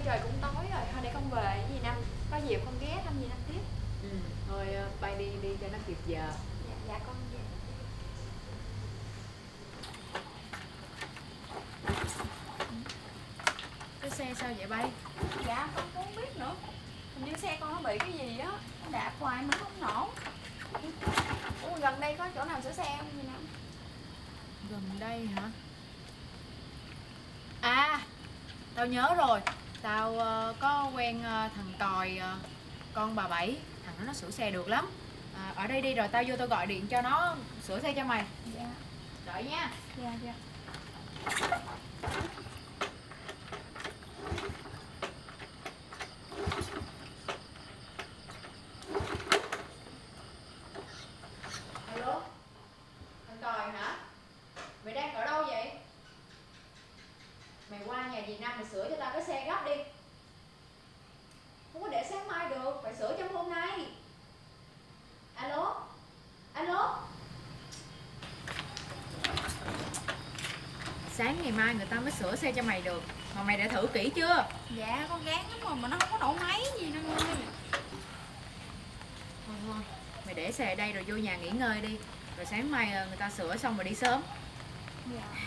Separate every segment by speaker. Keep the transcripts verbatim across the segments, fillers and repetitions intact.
Speaker 1: trời cũng tối rồi, thôi để con về gì Năm. Có dịp con ghé thăm gì Năm tiếp.
Speaker 2: Ừ, thôi bay đi đi cho nó kịp giờ.
Speaker 1: Dạ, dạ con về.
Speaker 2: Cái xe sao vậy bay?
Speaker 1: Dạ con cũng không biết nữa. Hình như xe con nó bị cái gì á, nó đạp hoài mà nó không nổ. Ủa gần đây có chỗ nào sửa xe không gì Năm?
Speaker 2: Gần đây hả? À, tao nhớ rồi. Tao uh, có quen uh, thằng Còi, uh, con bà Bảy. Thằng đó nó sửa xe được lắm. À, ở đây đi rồi tao vô tao gọi điện cho nó sửa xe cho mày.
Speaker 1: Dạ.
Speaker 2: Đợi nha.
Speaker 1: Dạ dạ.
Speaker 2: Alo, thằng Còi hả? Mày đang ở đâu vậy? Mày qua nhà dì Năm mày sửa cho tao cái xe gấp đi. Không có để sáng mai được, phải sửa trong hôm nay. Alo, alo. Sáng ngày mai người ta mới sửa xe cho mày được. Mà mày đã thử kỹ chưa?
Speaker 1: Dạ con gán lắm rồi mà nó không có nổ máy gì Năm ơi.
Speaker 2: Thôi thôi, mày để xe ở đây rồi vô nhà nghỉ ngơi đi. Rồi sáng mai người ta sửa xong rồi đi sớm.
Speaker 1: Dạ.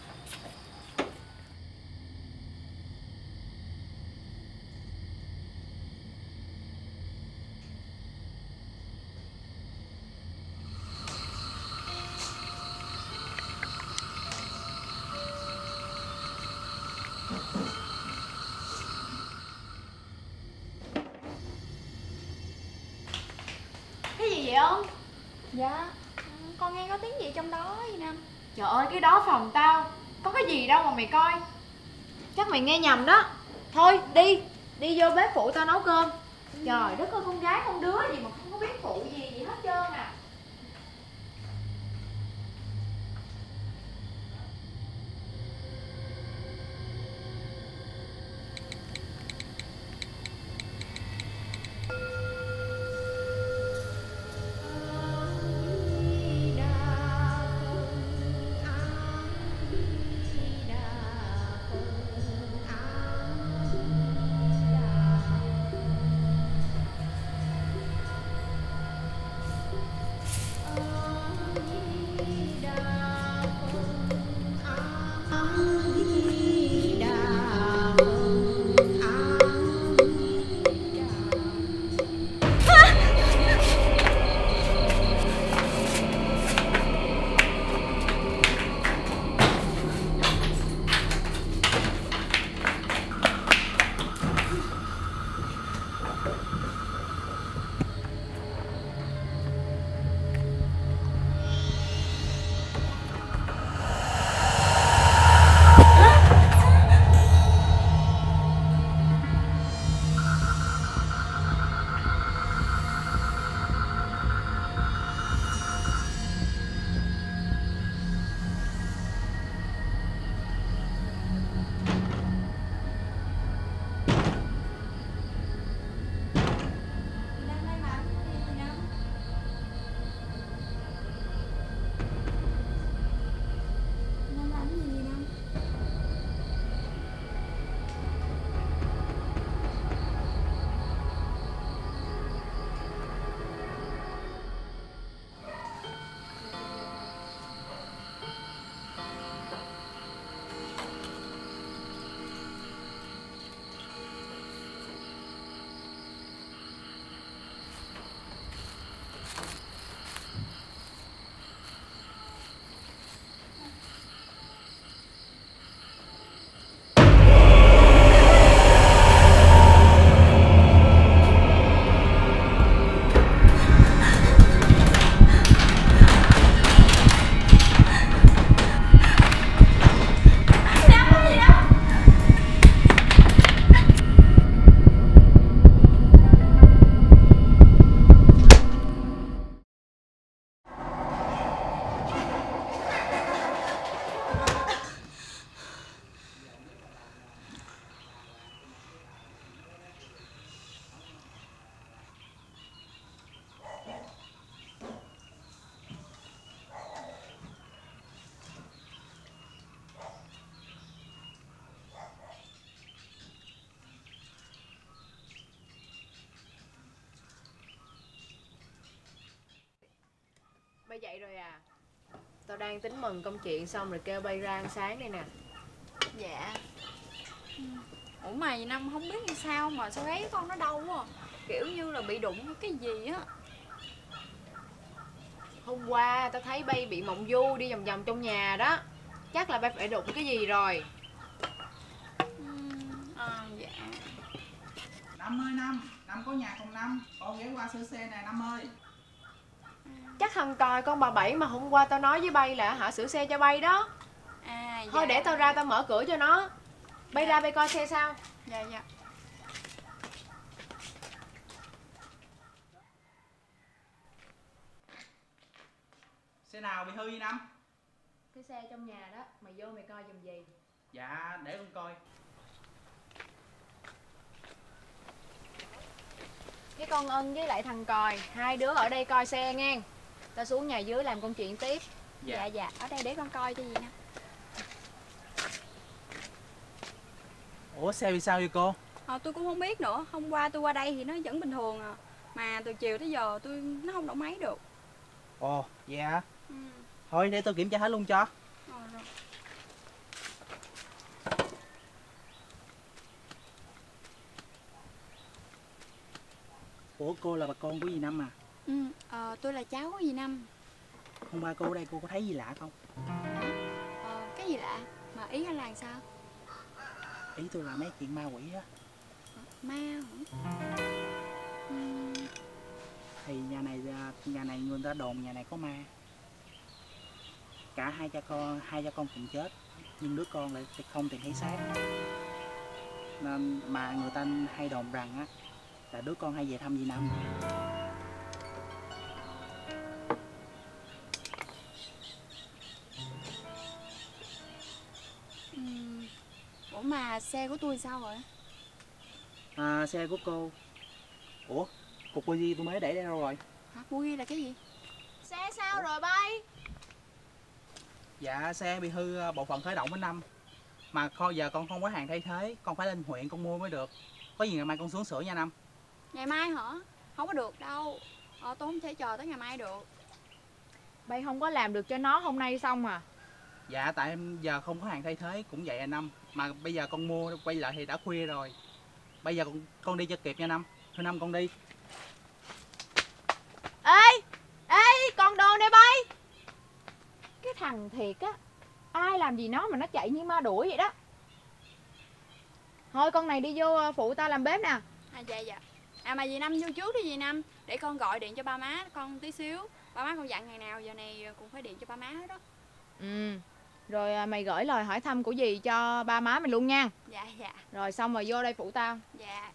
Speaker 2: Cái gì vậy ông?
Speaker 1: Dạ, con nghe có tiếng gì trong đó gì Năm.
Speaker 2: Trời ơi, cái đó phòng tao. Có cái gì đâu mà mày coi. Chắc mày nghe nhầm đó. Thôi đi, đi vô bếp phụ tao nấu cơm. ừ. Trời đất ơi, con gái con đứa gì mà không có biết phụ gì gì hết trơn à. dậy rồi à? Tao đang tính mừng công chuyện xong rồi kêu bay ra ăn sáng đây nè.
Speaker 1: Dạ. Ừ. Ủa mà dì Năm không biết như sao mà sao gáy con nó đau quá à. Kiểu như là bị đụng cái gì á.
Speaker 2: Hôm qua tao thấy bay bị mộng du đi vòng vòng trong nhà đó. Chắc là bay phải đụng cái gì rồi.
Speaker 1: Ừ. À, dạ.
Speaker 3: Năm ơi Năm, Năm có nhà không Năm? Con ghé qua sửa xe nè Năm ơi.
Speaker 2: Chắc thằng Còi con bà Bảy mà hôm qua tao nói với bay là hả sửa xe cho bay đó.
Speaker 1: À,
Speaker 2: Thôi
Speaker 1: dạ.
Speaker 2: để tao ra tao mở cửa cho nó. Bay ra bay coi xe sao.
Speaker 1: Dạ dạ.
Speaker 3: Xe nào bị hư vậy Năm?
Speaker 2: Cái xe trong nhà đó, mày vô mày coi giùm gì.
Speaker 3: Dạ, để con coi.
Speaker 2: Cái con Ân với lại thằng Còi, hai đứa ở đây coi xe nghe. Tao xuống nhà dưới làm công chuyện tiếp.
Speaker 1: Dạ dạ, dạ. Ở đây để con coi cho gì nè.
Speaker 3: Ủa xe bị sao vậy cô?
Speaker 1: Ờ, tôi cũng không biết nữa. Hôm qua tôi qua đây thì nó vẫn bình thường à. Mà từ chiều tới giờ tôi nó không động máy được.
Speaker 3: Ồ, dạ.
Speaker 1: Ừ.
Speaker 3: Thôi để tôi kiểm tra hết luôn cho.
Speaker 1: Ờ, rồi.
Speaker 3: Ủa cô là bà con của dì Năm à?
Speaker 1: Ừ, ờ, tôi là cháu của dì Năm.
Speaker 3: Hôm qua cô ở đây cô có thấy gì lạ không?
Speaker 1: Ờ, cái gì lạ? Mà ý anh là làm sao?
Speaker 3: Ý tôi là mấy chuyện ma quỷ á.
Speaker 1: Ma hả? Ừ.
Speaker 3: Thì nhà này nhà này người ta đồn nhà này có ma. Cả hai cha con hai cha con cùng chết, nhưng đứa con lại không tìm thấy xác. Nên mà người ta hay đồn rằng á là đứa con hay về thăm dì Năm.
Speaker 1: Ừ. Ủa mà xe của tôi sao rồi?
Speaker 3: À, xe của cô. Ủa, cục cô Di tôi mới để đây đâu rồi?
Speaker 1: Hả? Cô ghi là cái gì?
Speaker 2: Xe sao rồi bay?
Speaker 3: Dạ xe bị hư bộ phận khởi động ở Năm. Mà kho giờ con không có hàng thay thế, con phải lên huyện con mua mới được. Có gì ngày mai con xuống sửa nha Năm.
Speaker 1: Ngày mai hả? Không có được đâu. Ờ, tôi không thể chờ tới ngày mai được.
Speaker 2: Bay không có làm được cho nó hôm nay xong à?
Speaker 3: Dạ tại em giờ không có hàng thay thế cũng vậy à Năm. Mà bây giờ con mua quay lại thì đã khuya rồi. Bây giờ con, con đi cho kịp nha Năm. Thôi Năm con đi.
Speaker 2: Ê! Ê! Con đồ này bay! Cái thằng thiệt á. Ai làm gì nó mà nó chạy như ma đuổi vậy đó. Thôi con này đi vô phụ tao làm bếp nè.
Speaker 1: À dạ dạ. À mà dì Năm vô trước đi dì Năm. Để con gọi điện cho ba má con tí xíu. Ba má con dặn ngày nào giờ này cũng phải điện cho ba má hết đó.
Speaker 2: Ừ. Rồi à, mày gửi lời hỏi thăm của dì cho ba má mày luôn nha.
Speaker 1: Dạ dạ.
Speaker 2: Rồi xong rồi vô đây phụ tao.
Speaker 1: Dạ.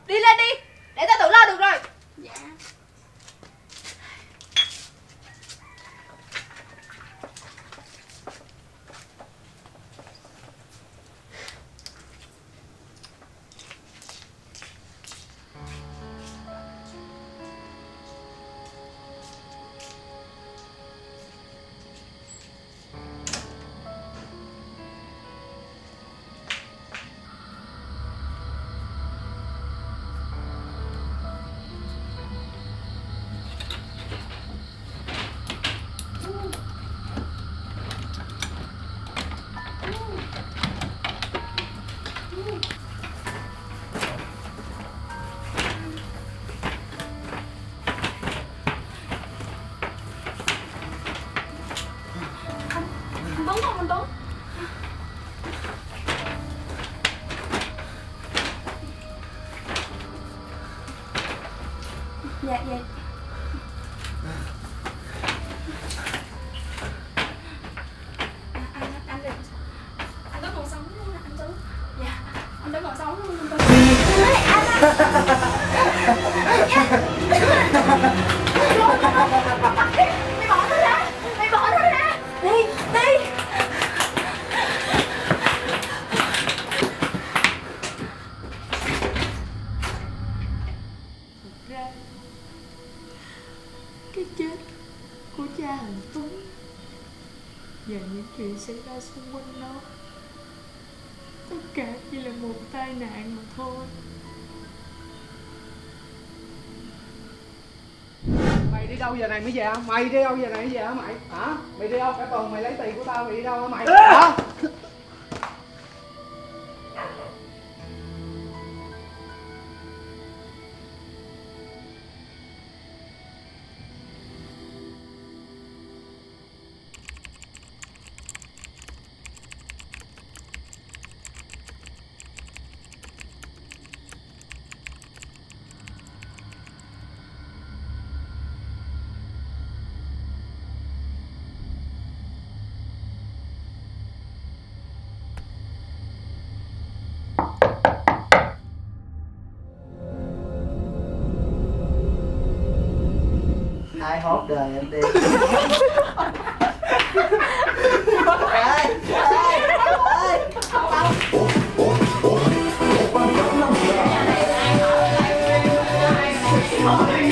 Speaker 2: Đi lên đi, để tao tự lo được rồi.
Speaker 1: Dạ. Anh Tuấn không anh Tuấn? Dạ dạ. À, anh anh đừng. Anh Tuấn còn sống không anh Tuấn? Dạ. Anh Tuấn còn sống không anh Tuấn?
Speaker 2: Mày bỏ nó ra, mày bỏ nó ra. Đi, đi. Thực ra cái chết của cha thằng Tuấn và những chuyện xảy ra xung quanh nó tất cả chỉ là một tai nạn mà thôi.
Speaker 4: Mày đi đâu giờ này mới về hả? Mày đi đâu giờ này mới về hả mày? Hả? Mày đi đâu? Cả tuần mày lấy tiền của tao mày đi đâu hả mày? Hả?
Speaker 3: Ai hốt đời em đi. Ê, ê, ê.